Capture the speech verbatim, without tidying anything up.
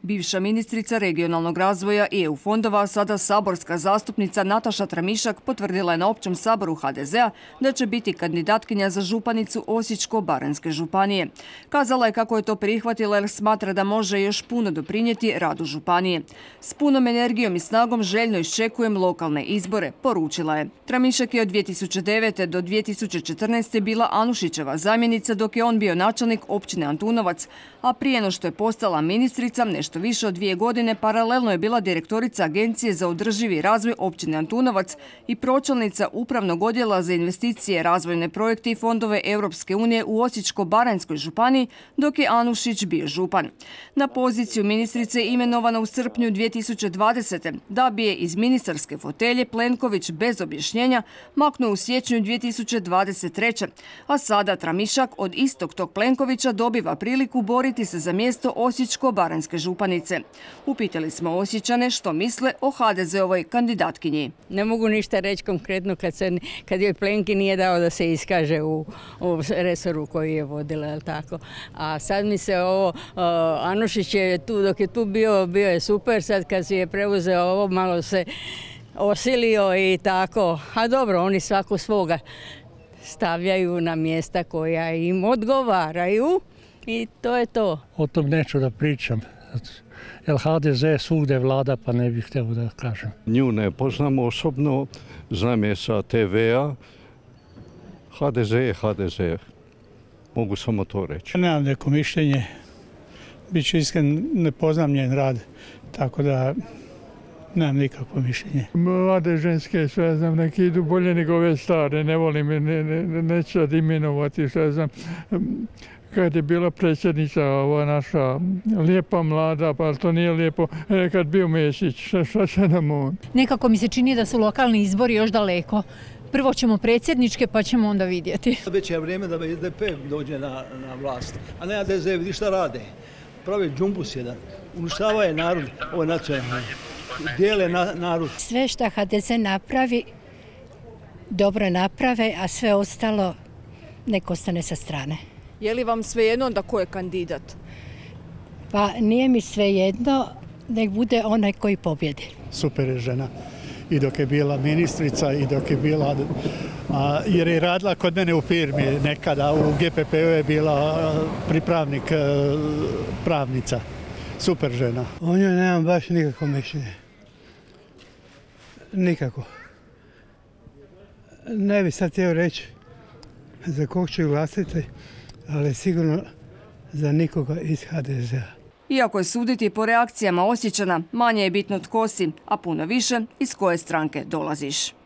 Bivša ministrica regionalnog razvoja i E U fondova, sada saborska zastupnica Nataša Tramišak potvrdila je na općem saboru H D Z A da će biti kandidatkinja za županicu Osječko-baranjske županije. Kazala je kako je to prihvatila jer smatra da može još puno doprinijeti radu županije. S punom energijom i snagom željno iščekujem lokalne izbore, poručila je. Tramišak je od dvije tisuće devete do dvije tisuće četrnaeste. bila Anušićeva zamjenica dok je on bio načelnik općine Antunovac, a prije no što je postala ministrica, nešto više od dvije godine paralelno je bila direktorica Agencije za održivi razvoj općine Antunovac i pročelnica Upravnog odjela za investicije, razvojne projekte i fondove Europske unije u Osječko-baranjskoj županiji, dok je Anušić bio župan. Na poziciju ministrice je imenovana u srpnju dvije tisuće dvadesete. da bi je iz ministarske fotelje Plenković bez objašnjenja maknuo u siječnju dvije tisuće dvadeset treće. A sada Tramišak od istog tog Plenkovića dobiva priliku boriti se za mjesto Osječko-baranjske županice. Upitali smo Osječane što misle o H D Z-ovoj kandidatkinji. Ne mogu ništa reći konkretno kad, se, kad joj Plenki nije dao da se iskaže u, u resoru koji je vodila, jel tako? A sad mi se ovo, uh, Anušić je tu, dok je tu bio, bio je super, sad kad si je preuzeo ovo, malo se osilio i tako. A dobro, oni svako svoga stavljaju na mjesta koja im odgovaraju i to je to. O tom neću da pričam, jer H D Z svugdje vlada pa ne bih htio da kažem. Nju ne poznam osobno, znam je sa te vea. H D Z je H D Z, mogu samo to reći. Nemam neko mišljenje, bit ću iskren, ne poznam njen rad, tako da nemam nikakvo mišljenje. Mlade ženske, sve znam, neki idu bolje nego ove stare, ne volim, ne, ne, neću sad imenovati, sve znam. Kad je bila predsjednica ova naša lijepa mlada, pa to nije lijepo, kad bio Mesić, šta, šta će nam on? Nekako mi se čini da su lokalni izbori još daleko. Prvo ćemo predsjedničke, pa ćemo onda vidjeti. Već je vrijeme da S D P dođe na, na vlast, a ne H D Z, vidi šta rade. Pravi džumbus jedan, uništavaju narod, ovo nacionalno, dijele na, narod. Sve što H D Z napravi, dobro naprave, a sve ostalo nek ostane sa strane. Je li vam svejedno da ko je kandidat? Pa nije mi svejedno, nek bude onaj koji pobjedi. Super je žena. I dok je bila ministrica i dok je bila, a, jer je radila kod mene u firmi nekada, u G P P-u je bila a, pripravnik a, pravnica. Super žena. O njoj nemam baš nikakvo mišljenje. Nikako. Ne bi sad htio reći za kog ću glasiti, ali sigurno za nikoga iz H D Z-a. Iako je suditi po reakcijama Osječana, manje je bitno tko si, a puno više iz koje stranke dolaziš.